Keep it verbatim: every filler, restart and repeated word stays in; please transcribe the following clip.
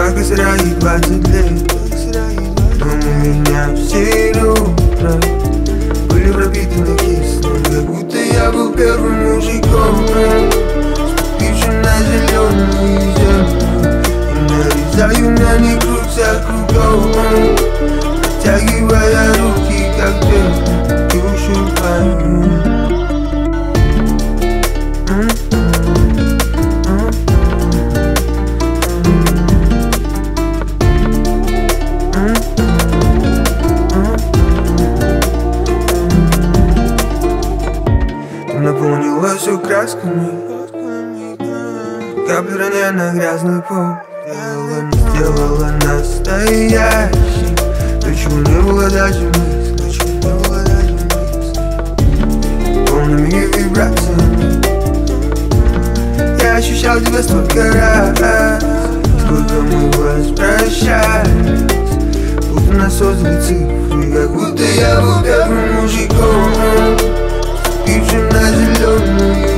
как и сраги двадцать лет. Но у меня все утра были пропитаны кислым, как будто я был первым мужиком, ступившим на зеленую землю. И нарезаю на них крутся кругом, протягивая руки, как белый, душу пою. Наполнила все красками, капли роняя на грязный пол. Сделала, не сделала настоящий, то, чего не было даже мысли, полными вибрациями. Я ощущал тебя столько раз, сколько мы возвращались, будто нас создали цифры, как будто я был первым мужиком, ступившим на зеленую